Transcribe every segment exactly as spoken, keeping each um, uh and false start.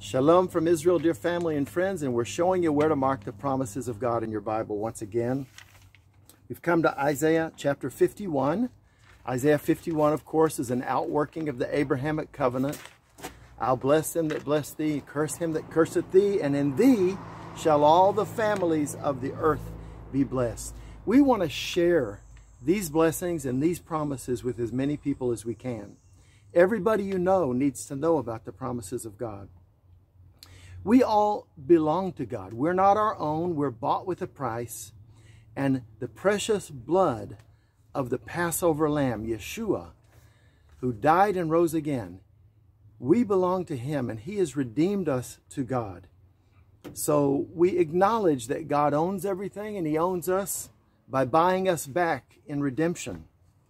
Shalom from Israel, dear family and friends, and we're showing you where to mark the promises of God in your Bible once again. We've come to Isaiah chapter fifty-one. Isaiah fifty-one, of course, is an outworking of the Abrahamic covenant. I'll bless them that bless thee, curse him that curseth thee, and in thee shall all the families of the earth be blessed. We want to share these blessings and these promises with as many people as we can. Everybody you know needs to know about the promises of God. We all belong to God. We're not our own. We're bought with a price. And the precious blood of the Passover lamb, Yeshua, who died and rose again, we belong to him, and he has redeemed us to God. So we acknowledge that God owns everything, and he owns us by buying us back in redemption.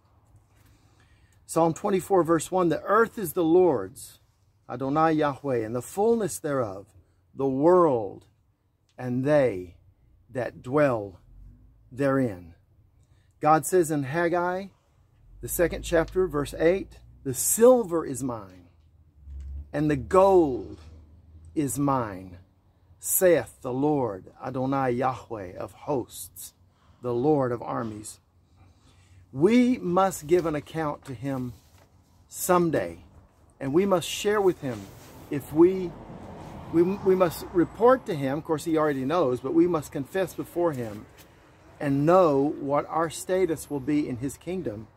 Psalm twenty-four, verse one, the earth is the Lord's, Adonai Yahweh, and the fullness thereof, the world, and they that dwell therein. God says in Haggai, the second chapter, verse eight, the silver is mine, and the gold is mine, saith the Lord, Adonai Yahweh of hosts, the Lord of armies. We must give an account to him someday, and we must share with him if we We, we must report to him. Of course, he already knows, but we must confess before him and know what our status will be in his kingdom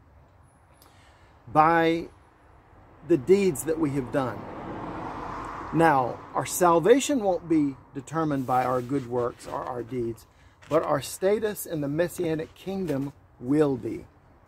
by the deeds that we have done. Now, our salvation won't be determined by our good works or our deeds, but our status in the Messianic kingdom will be.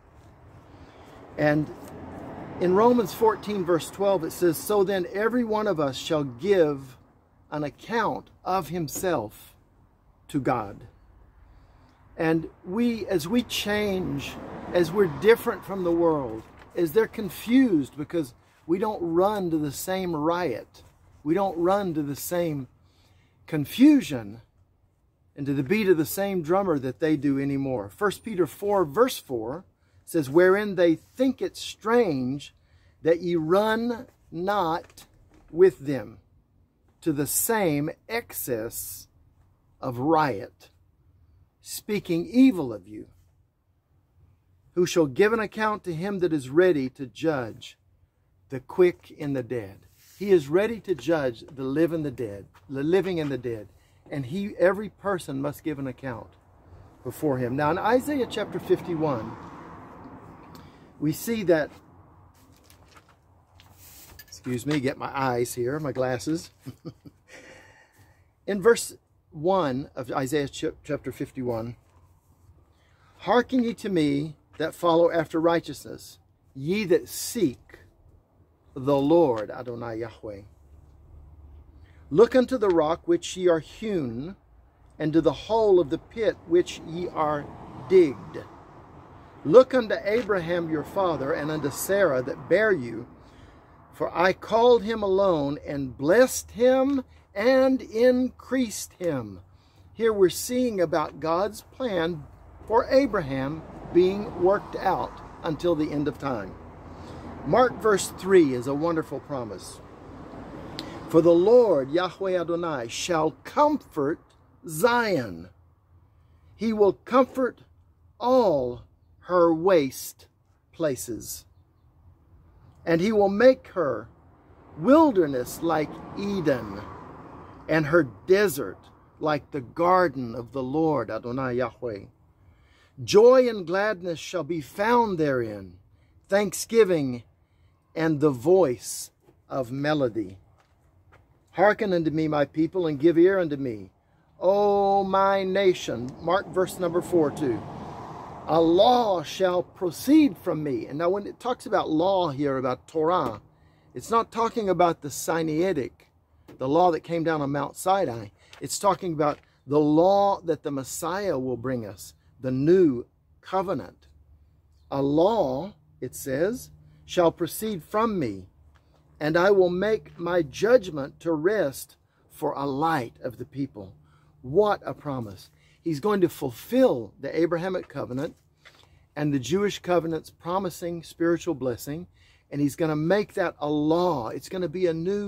And in Romans fourteen, verse twelve, it says, so then every one of us shall give an account of himself to God. And we, as we change, as we're different from the world, as they're confused because we don't run to the same riot, we don't run to the same confusion and to the beat of the same drummer that they do anymore. First Peter four, verse four says, wherein they think it strange that ye run not with them to the same excess of riot, speaking evil of you, who shall give an account to him that is ready to judge the quick and the dead. He is ready to judge the living and the dead, the living and the dead, and he, every person must give an account before him. Now in Isaiah chapter fifty-one, we see that, excuse me, get my eyes here, my glasses. In verse one of Isaiah chapter fifty-one, hearken ye to me that follow after righteousness, ye that seek the Lord, Adonai Yahweh. Look unto the rock which ye are hewn, and to the hole of the pit which ye are digged. Look unto Abraham your father, and unto Sarah that bare you, for I called him alone, and blessed him, and increased him. Here we're seeing about God's plan for Abraham being worked out until the end of time. Mark verse three is a wonderful promise. For the Lord, Yahweh Adonai, shall comfort Zion. He will comfort all her waste places. And he will make her wilderness like Eden, and her desert like the garden of the Lord, Adonai Yahweh. Joy and gladness shall be found therein, thanksgiving and the voice of melody. Hearken unto me, my people, and give ear unto me, O my nation. Mark verse number four too. A law shall proceed from me. And now when it talks about law here, about Torah, it's not talking about the Sinaitic, the law that came down on Mount Sinai. It's talking about the law that the Messiah will bring us, the new covenant. A law, it says, shall proceed from me, and I will make my judgment to rest for a light of the people. What a promise. He's going to fulfill the Abrahamic covenant and the Jewish covenant's promising spiritual blessing, and he's going to make that a law. It's going to be a new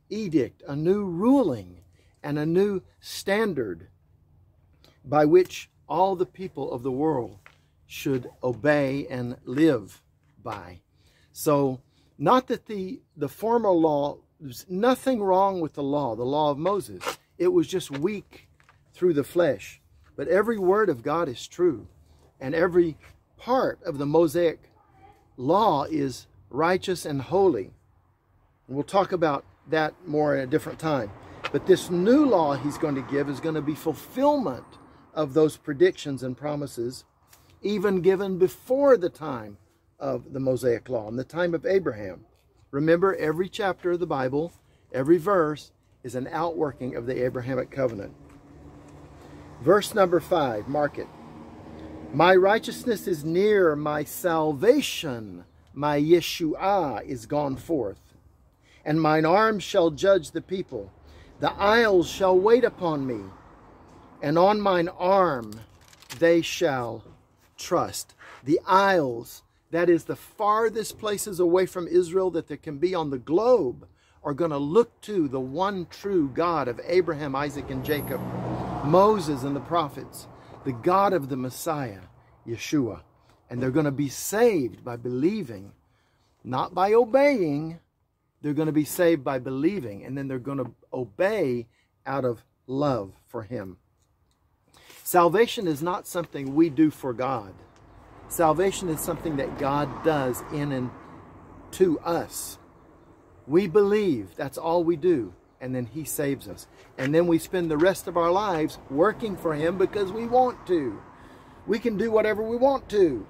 edict, a new ruling, and a new standard by which all the people of the world should obey and live by. So, not that the, the former law, there's nothing wrong with the law, the law of Moses. It was just weak through the flesh. But every word of God is true. And every part of the Mosaic law is righteous and holy. And we'll talk about that more at a different time. But this new law he's going to give is going to be fulfillment of those predictions and promises, even given before the time of the Mosaic law, in the time of Abraham. Remember, every chapter of the Bible, every verse, is an outworking of the Abrahamic covenant. Verse number five, mark it. My righteousness is near, my salvation, my Yeshua is gone forth. And mine arm shall judge the people. The isles shall wait upon me, and on mine arm they shall trust. The isles, that is the farthest places away from Israel that there can be on the globe, are going to look to the one true God of Abraham, Isaac, and Jacob, Moses and the prophets, the God of the Messiah, Yeshua. And they're going to be saved by believing, not by obeying. They're going to be saved by believing, and then they're going to obey out of love for Him. Salvation is not something we do for God. Salvation is something that God does in and to us. We believe, that's all we do, and then He saves us. And then we spend the rest of our lives working for Him because we want to. We can do whatever we want to.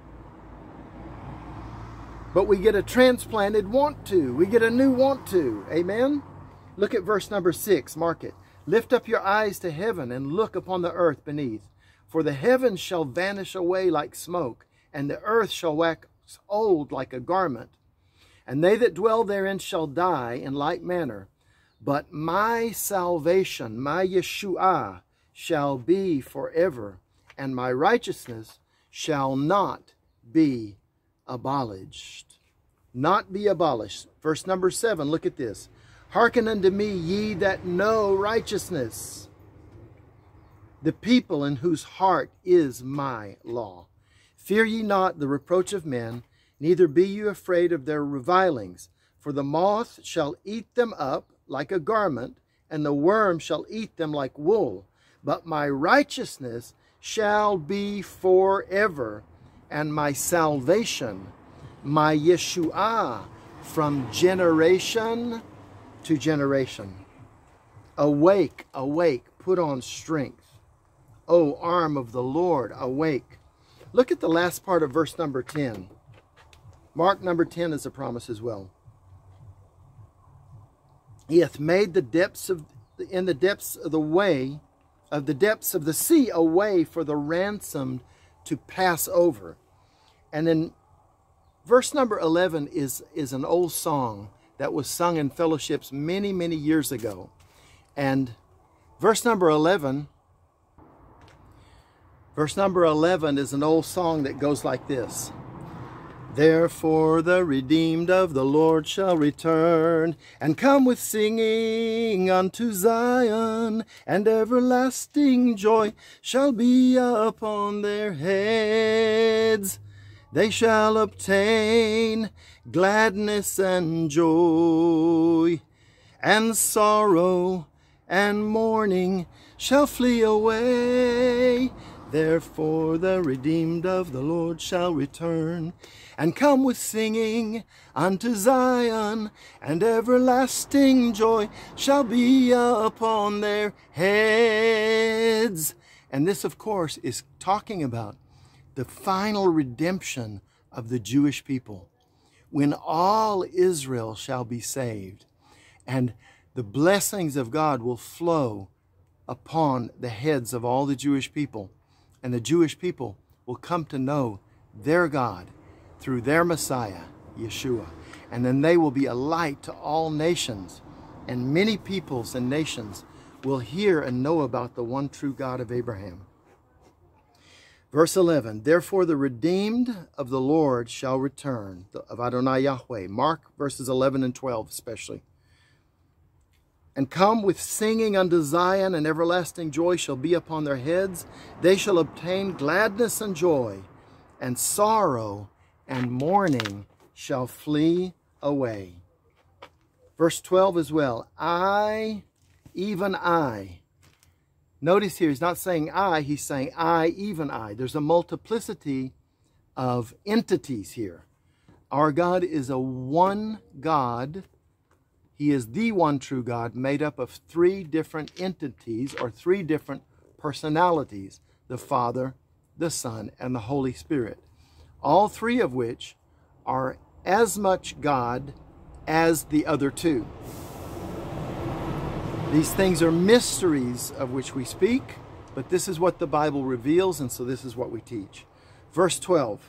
But we get a transplanted want to. We get a new want to. Amen? Look at verse number six. Mark it. Lift up your eyes to heaven and look upon the earth beneath. For the heavens shall vanish away like smoke, and the earth shall wax old like a garment. And they that dwell therein shall die in like manner. But my salvation, my Yeshua, shall be forever, and my righteousness shall not be abolished. Not be abolished. Verse number seven, look at this. Hearken unto me, ye that know righteousness, the people in whose heart is my law. Fear ye not the reproach of men, neither be you afraid of their revilings. For the moth shall eat them up like a garment, and the worm shall eat them like wool. But my righteousness shall be forever, and my salvation, my Yeshua, from generation to generation. Awake, awake, put on strength. O arm of the Lord, awake. Look at the last part of verse number ten. Mark number ten is a promise as well. He hath made the depths of in the depths of the way of the depths of the sea a way for the ransomed to pass over. And then verse number eleven is, is an old song that was sung in fellowships many, many years ago. And verse number eleven, verse number eleven is an old song that goes like this. Therefore the redeemed of the Lord shall return, and come with singing unto Zion, and everlasting joy shall be upon their heads. They shall obtain gladness and joy, and sorrow and mourning shall flee away. Therefore the redeemed of the Lord shall return, and come with singing unto Zion, and everlasting joy shall be upon their heads. And this, of course, is talking about the final redemption of the Jewish people, when all Israel shall be saved, and the blessings of God will flow upon the heads of all the Jewish people, and the Jewish people will come to know their God through their Messiah, Yeshua. And then they will be a light to all nations, and many peoples and nations will hear and know about the one true God of Abraham. Verse eleven, therefore the redeemed of the Lord shall return, of Adonai Yahweh. Mark verses eleven and twelve especially. and come with singing unto Zion, and everlasting joy shall be upon their heads. They shall obtain gladness and joy, and sorrow and mourning shall flee away. Verse twelve as well. I, even I. Notice here, he's not saying I, he's saying I, even I. There's a multiplicity of entities here. Our God is a one God. He is the one true God, made up of three different entities or three different personalities, the Father, the Son, and the Holy Spirit. All three of which are as much God as the other two. These things are mysteries of which we speak, but this is what the Bible reveals, and so this is what we teach. Verse twelve.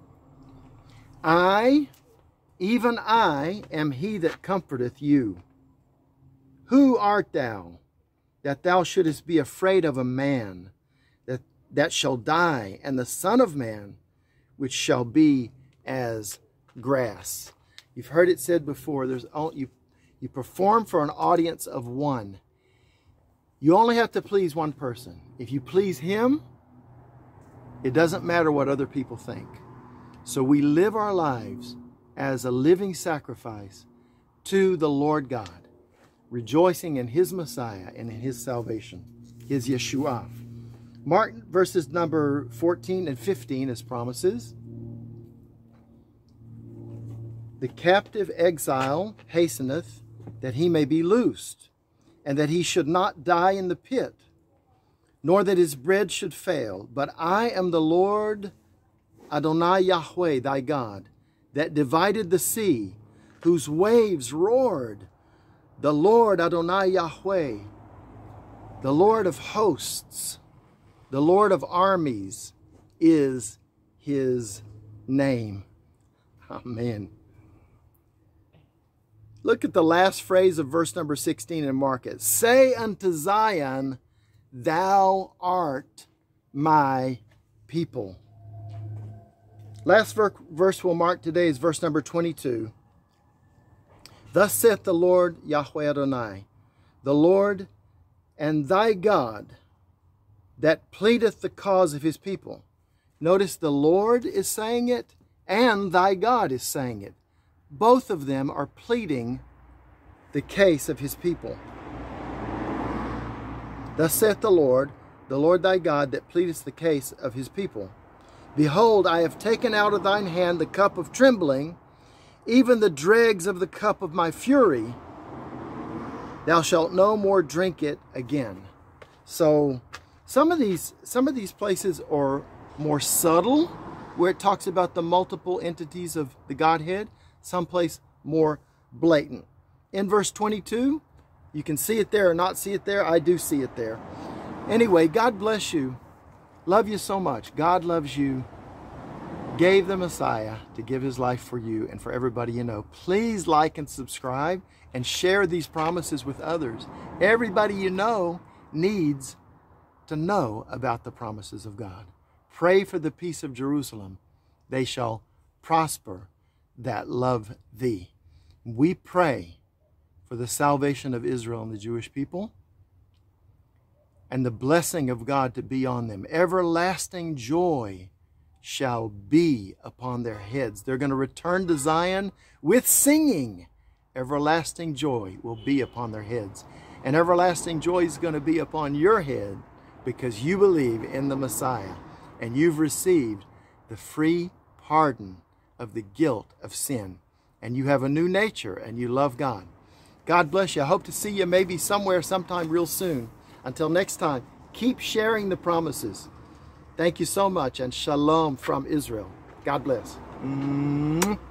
I, even I, am he that comforteth you. Who art thou, that thou shouldest be afraid of a man that, that shall die, and the Son of Man, which shall be as grass? You've heard it said before, there's you, you perform for an audience of one. You only have to please one person. If you please him, it doesn't matter what other people think. So we live our lives as a living sacrifice to the Lord God, rejoicing in his Messiah and in his salvation, his Yeshua. Mark verses number fourteen and fifteen as promises. The captive exile hasteneth that he may be loosed, and that he should not die in the pit, nor that his bread should fail. But I am the Lord Adonai Yahweh, thy God, that divided the sea, whose waves roared. The Lord Adonai Yahweh, the Lord of hosts, the Lord of armies, is his name. Amen. Look at the last phrase of verse number sixteen and mark it. Say unto Zion, thou art my people. Last verse we'll mark today is verse number twenty-two. Thus saith the Lord Yahweh Adonai, the Lord and thy God, that pleadeth the cause of his people. Notice the Lord is saying it and thy God is saying it. Both of them are pleading the case of his people. Thus saith the Lord, the Lord thy God, that pleadeth the case of his people. Behold, I have taken out of thine hand the cup of trembling, even the dregs of the cup of my fury. Thou shalt no more drink it again. So some of these, some of these places are more subtle, where it talks about the multiple entities of the Godhead. Someplace more blatant. In verse twenty-two, you can see it there or not see it there. I do see it there. Anyway, God bless you. Love you so much. God loves you. Gave the Messiah to give his life for you and for everybody you know. Please like and subscribe and share these promises with others. Everybody you know needs to know about the promises of God. Pray for the peace of Jerusalem. They shall prosper that love thee. We pray for the salvation of Israel and the Jewish people, and the blessing of God to be on them. Everlasting joy shall be upon their heads. They're going to return to Zion with singing. Everlasting joy will be upon their heads. And everlasting joy is going to be upon your head because you believe in the Messiah and you've received the free pardon of the guilt of sin. And you have a new nature and you love God. God bless you. I hope to see you maybe somewhere sometime real soon. Until next time, keep sharing the promises. Thank you so much, and shalom from Israel. God bless. Mm-hmm.